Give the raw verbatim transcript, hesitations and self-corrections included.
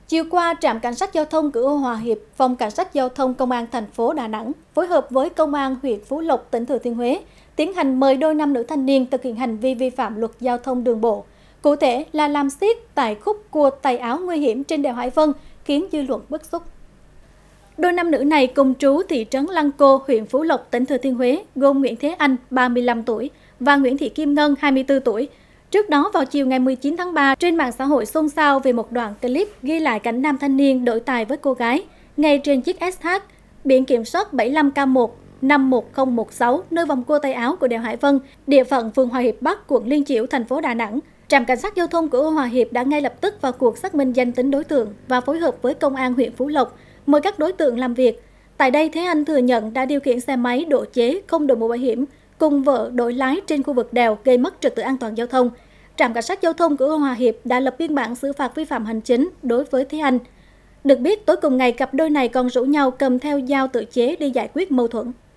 Chiều qua, trạm cảnh sát giao thông cửa ô Hòa Hiệp, phòng cảnh sát giao thông công an thành phố Đà Nẵng phối hợp với công an huyện Phú Lộc, tỉnh Thừa Thiên Huế tiến hành mời đôi nam nữ thanh niên thực hiện hành vi vi phạm luật giao thông đường bộ. Cụ thể là làm xiết tại khúc cua tay áo nguy hiểm trên đèo Hải Vân, khiến dư luận bức xúc. Đôi nam nữ này cùng trú thị trấn Lăng Cô, huyện Phú Lộc, tỉnh Thừa Thiên Huế, gồm Nguyễn Thế Anh, ba mươi lăm tuổi, và Nguyễn Thị Kim Ngân, hai mươi tư tuổi. Trước đó vào chiều ngày mười chín tháng ba, trên mạng xã hội xôn xao về một đoạn clip ghi lại cảnh nam thanh niên đổi tài với cô gái ngay trên chiếc ét hát biển kiểm soát bảy lăm K một năm một không một sáu nơi vòng cua tay áo của đèo Hải Vân, địa phận phường Hòa Hiệp Bắc, quận Liên Chiểu, thành phố Đà Nẵng. Trạm cảnh sát giao thông cửa ô Hòa Hiệp đã ngay lập tức vào cuộc xác minh danh tính đối tượng và phối hợp với công an huyện Phú Lộc mời các đối tượng làm việc. Tại đây, Thế Anh thừa nhận đã điều khiển xe máy độ chế, không đội mũ bảo hiểm, cùng vợ đổi lái trên khu vực đèo gây mất trật tự an toàn giao thông. Trạm cảnh sát giao thông cửa ô Hòa Hiệp đã lập biên bản xử phạt vi phạm hành chính đối với Thế Anh. Được biết, tối cùng ngày cặp đôi này còn rủ nhau cầm theo dao tự chế đi giải quyết mâu thuẫn.